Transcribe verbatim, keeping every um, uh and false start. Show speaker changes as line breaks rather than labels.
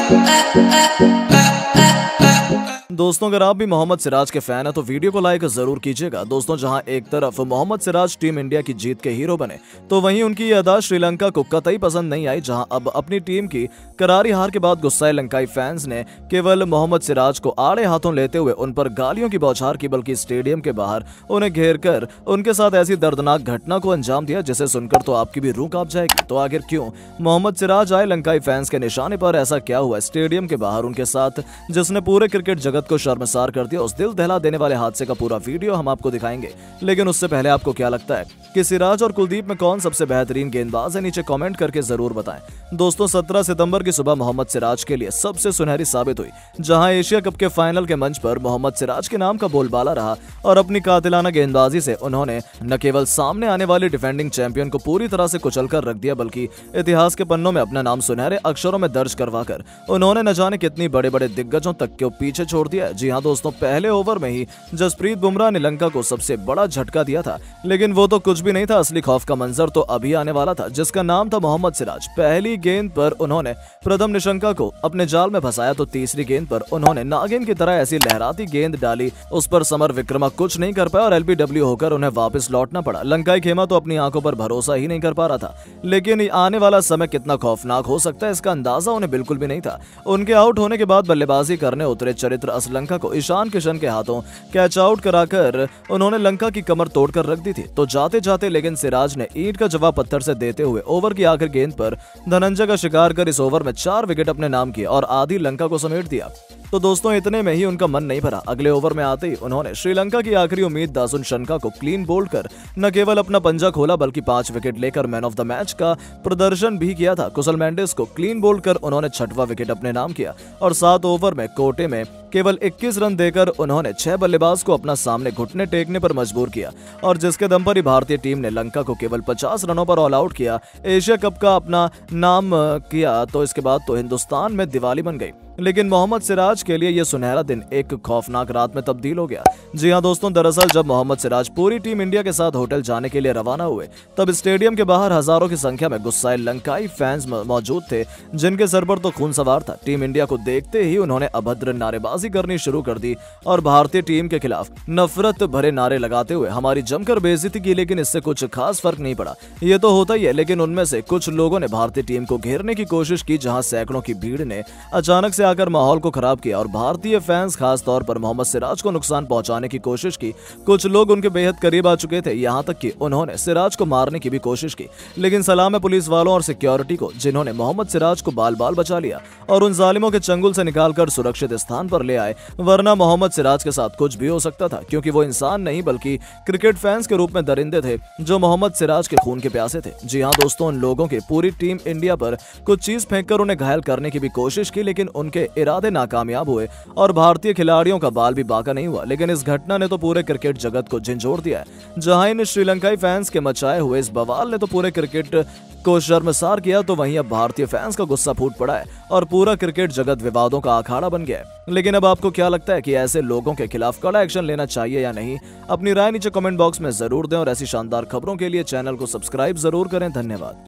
दोस्तों अगर आप भी मोहम्मद सिराज के फैन हैं तो वीडियो को लाइक जरूर कीजिएगा। दोस्तों जहां एक तरफ मोहम्मद सिराज टीम इंडिया की जीत के हीरो बने तो वहीं उनकी ये अदा श्रीलंका को कतई पसंद नहीं आई, जहां अब अपनी टीम की करारी हार के बाद गुस्साए लंकाई फैंस ने केवल मोहम्मद सिराज को आड़े हाथों लेते हुए उन पर गालियों की बौछार की, बल्कि स्टेडियम के बाहर उन्हें घेर कर उनके साथ ऐसी दर्दनाक घटना को अंजाम दिया जिसे सुनकर तो आपकी भी रूह कांप जाएगी। तो आखिर क्यों मोहम्मद सिराज आए लंकाई फैंस के निशाने पर? ऐसा क्या हुआ स्टेडियम के बाहर उनके साथ जिसने पूरे क्रिकेट जगत को शर्मसार कर दिया? उस दिल दहला देने वाले हादसे का पूरा वीडियो हम आपको दिखाएंगे, लेकिन उससे पहले आपको क्या लगता है कि सिराज और कुलदीप में कौन सबसे बेहतरीन गेंदबाज है? नीचे कमेंट करके जरूर बताएं। दोस्तों सत्रह सितंबर की सुबह मोहम्मद सिराज के लिए सबसे सुनहरी साबित हुई, जहां एशिया कप के फाइनल के मंच पर मोहम्मद सिराज के नाम का बोलबाला रहा और अपनी कातिलाना गेंदबाजी से उन्होंने न केवल सामने आने वाले डिफेंडिंग चैंपियन को पूरी तरह से कुचल कर रख दिया, बल्कि इतिहास के पन्नों में अपना नाम सुनहरे अक्षरों में दर्ज करवाकर उन्होंने न जाने कितनी बड़े बड़े दिग्गजों तक को पीछे छोड़ दिया। जी हाँ दोस्तों, पहले ओवर में ही जसप्रीत बुमराह ने लंका को सबसे बड़ा झटका दिया था, लेकिन वो तो कुछ भी नहीं था। असली खौफ का मंजर तो अभी आने वाला था, जिसका नाम था मोहम्मद सिराज। पहली गेंद पर उन्होंने प्रथम निशंका को अपने जाल में फंसाया तो तीसरी गेंद पर उन्होंने नागिन की तरह ऐसी लहराती गेंद डाली, उस पर समर विक्रमा कुछ नहीं कर पाया और एलबीडब्ल्यू होकर उन्हें वापस लौटना पड़ा। लंकाई खेमा तो अपनी आंखों पर भरोसा ही नहीं कर पा रहा था, लेकिन आने वाला समय कितना खौफनाक हो सकता है इसका अंदाजा उन्हें बिल्कुल भी नहीं था। उनके आउट होने के बाद बल्लेबाजी करने उतरे चरित्र श्रीलंका को ईशान किशन के हाथों कैच आउट कराकर उन्होंने लंका की कमर तोड़कर रख दी थी। तो जाते जाते लेकिन सिराज ने ईंट का जवाब पत्थर से देते हुए ओवर की आखिरी गेंद पर धनंजय का शिकार कर इस ओवर में चार विकेट अपने नाम किए और आधी लंका को समेट दिया। तो दोस्तों इतने में ही उनका मन नहीं भरा। अगले ओवर में आते ही उन्होंने श्रीलंका की आखिरी उम्मीद दासुन शनका को क्लीन बोल्ड कर न केवल अपना पंजा खोला बल्कि पांच विकेट लेकर मैन ऑफ द मैच का प्रदर्शन भी किया था। कुशल मेंडिस को क्लीन बोल्ड कर उन्होंने छठवां विकेट अपने नाम किया और सात ओवर में कोटे में केवल इक्कीस रन देकर उन्होंने छह बल्लेबाज को अपना सामने घुटने टेकने पर मजबूर किया और जिसके दम पर ही भारतीय टीम ने लंका को केवल पचास रनों पर ऑल आउट किया, एशिया कप का अपना नाम किया। तो इसके बाद तो हिंदुस्तान में दिवाली बन गई, लेकिन मोहम्मद सिराज के लिए यह सुनहरा दिन एक खौफनाक रात में तब्दील हो गया। जी हां दोस्तों, दरअसल जब मोहम्मद सिराज पूरी टीम इंडिया के साथ होटल जाने के लिए रवाना हुए तब स्टेडियम के बाहर हजारों की संख्या में गुस्साए लंकाई फैंस मौजूद थे, जिनके सर पर तो खून सवार था। टीम इंडिया को देखते ही उन्होंने अभद्र नारेबाजी करनी शुरू कर दी और भारतीय टीम के खिलाफ नफरत भरे नारे लगाते हुए हमारी जमकर बेइज्जती की, लेकिन इससे कुछ खास फर्क नहीं पड़ा। ये तो होता ही है, लेकिन उनमें से कुछ लोगों ने भारतीय टीम को घेरने की कोशिश की, जहां सैकड़ों की भीड़ ने अचानक से आकर माहौल को खराब किया और भारतीय फैंस खास तौर पर मोहम्मद सिराज को नुकसान पहुंचाने की कोशिश की। कुछ लोग उनके बेहद करीब आ चुके थे, यहां तक कि उन्होंने सिराज को मारने की भी कोशिश की, लेकिन सलाम है पुलिस वालों और सिक्योरिटी को, जिन्होंने मोहम्मद सिराज को बाल बाल बचा लिया और उन जालिमों के चंगुल से निकालकर सुरक्षित स्थान पर ले आए। वरना मोहम्मद सिराज के साथ कुछ भी हो सकता था, क्योंकि वो इंसान नहीं बल्कि क्रिकेट फैंस के रूप में दरिंदे थे जो मोहम्मद सिराज के खून के प्यासे थे। जी हाँ दोस्तों, उन लोगों की पूरी टीम इंडिया पर कुछ चीज फेंककर उन्हें घायल करने की भी कोशिश की, लेकिन उनके इरादे नाकामयाब हुए और भारतीय खिलाड़ियों का बाल भी बाका नहीं हुआ। लेकिन इस घटना ने तो पूरे क्रिकेट जगत को झंझोड़ दिया है। जहां इन श्रीलंकाई फैंस के मचाए हुए इस बवाल ने तो पूरे क्रिकेट को शर्मसार किया, तो वहीं अब भारतीय फैंस का गुस्सा फूट पड़ा है और पूरा क्रिकेट जगत विवादों का अखाड़ा बन गया है। लेकिन अब आपको क्या लगता है कि ऐसे लोगों के खिलाफ कड़ा एक्शन लेना चाहिए या नहीं? अपनी राय नीचे कमेंट बॉक्स में जरूर दें और ऐसी शानदार खबरों के लिए चैनल को सब्सक्राइब जरूर करें। धन्यवाद।